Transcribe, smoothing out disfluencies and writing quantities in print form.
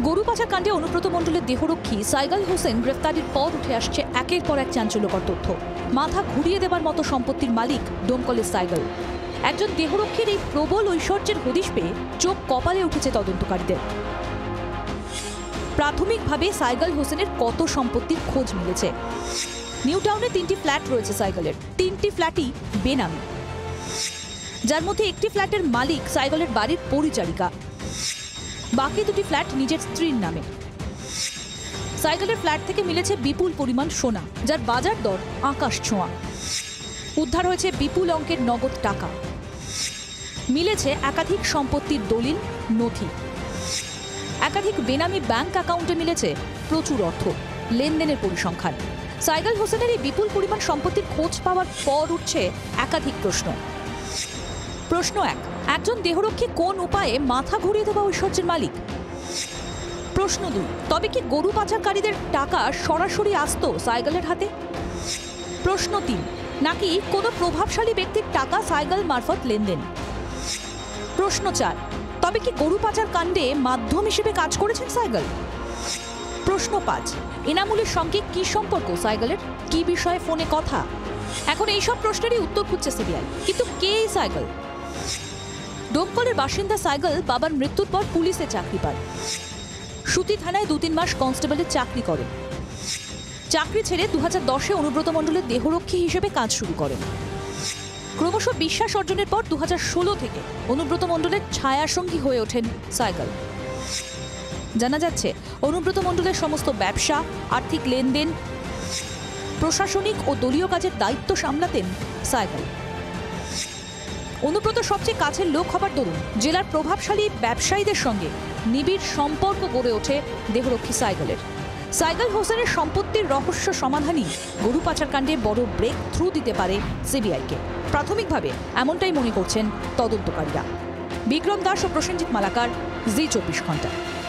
গরু পাচার কাণ্ডে অনুব্রত মণ্ডলের দেহরক্ষী সাইগাল হোসেন গ্রেফতারির পর উঠে আসছে একের পর এক চাঞ্চল্যকর তথ্য। মাথা ঘুরিয়ে দেবার মতো সম্পত্তির মালিক ডোমকলের সাইগাল। একজন দেহরক্ষীর এই প্রবল ঐশ্বর্যের হদিশ পেয়ে চোখ কপালে উঠেছে তদন্তকারীদের। প্রাথমিকভাবে সাইগাল হোসেনের কত সম্পত্তির খোঁজ মিলেছে। নিউ টাউনে 3টি ফ্ল্যাট রয়েছে সাইগালের। 3টি ফ্ল্যাটই বেনামি, যার মধ্যে একটি ফ্ল্যাটের মালিক সাইগালের বাড়ির পরিচারিকা, বাকি দুটি ফ্ল্যাট নিজের স্ত্রীর নামে। সাইগালের ফ্ল্যাট থেকে মিলেছে বিপুল পরিমাণ সোনা, যার বাজার দর আকাশ ছোঁয়া। উদ্ধার হয়েছে বিপুল অঙ্কের নগদ টাকা। মিলেছে একাধিক সম্পত্তির দলিল, নথি। একাধিক বেনামি ব্যাংক অ্যাকাউন্টে মিলেছে প্রচুর অর্থ, লেনদেনের পরিসংখ্যান। সাইগাল হোসেনের এই বিপুল পরিমাণ সম্পত্তির খোঁজ পাওয়ার পর উঠছে একাধিক প্রশ্ন। প্রশ্ন 1, একজন দেহরক্ষী কোন উপায়ে মাথা ঘুরিয়ে দেওয়া ঐশ্বর্যের মালিক? প্রশ্ন 2, তবে কি গরু পাচারকারীদের টাকা সরাসরি আসতো সাইগালের হাতে? প্রশ্ন 3, নাকি কোনো প্রভাবশালী ব্যক্তির টাকা সাইগাল মারফত লেনদেন? প্রশ্ন 4, তবে কি গরু পাচার কাণ্ডে মাধ্যম হিসেবে কাজ করেছেন সাইগাল? প্রশ্ন 5, এনামুলের সঙ্গে কি সম্পর্ক সাইগালের? কি বিষয়ে ফোনে কথা? এখন এইসব প্রশ্নেরই উত্তর খুঁজছে সিবিআই। কিন্তু কে এই সাইগাল? ডোমকলের বাসিন্দা সাইগাল বাবার মৃত্যুর পর পুলিশে চাকরি পান। সুতি থানায় 2-3 মাস কনস্টেবলের চাকরি করেন। চাকরি ছেড়ে 2010-এ অনুব্রত মণ্ডলের দেহরক্ষী হিসেবে কাজ শুরু করেন। ক্রমশ বিশ্বাস অর্জনের পর 2016 থেকে অনুব্রত মণ্ডলের ছায়াসঙ্গী হয়ে ওঠেন সাইগাল। জানা যাচ্ছে, অনুব্রত মণ্ডলের সমস্ত ব্যবসা, আর্থিক লেনদেন, প্রশাসনিক ও দলীয় কাজের দায়িত্ব সামলাতেন সাইগাল। অনুব্রত সবচেয়ে কাছের লোক হবার দরুন জেলার প্রভাবশালী ব্যবসায়ীদের সঙ্গে নিবিড় সম্পর্ক গড়ে ওঠে দেহরক্ষী সাইগালের। সাইগাল হোসেনের সম্পত্তির রহস্য সমাধানই গরু পাচার কাণ্ডে বড় ব্রেক থ্রু দিতে পারে সিবিআইকে। প্রাথমিকভাবে এমনটাই মনে করছেন তদন্তকারীরা। বিক্রম দাস ও প্রসেনজিৎ মালাকার, জি 24 ঘন্টা।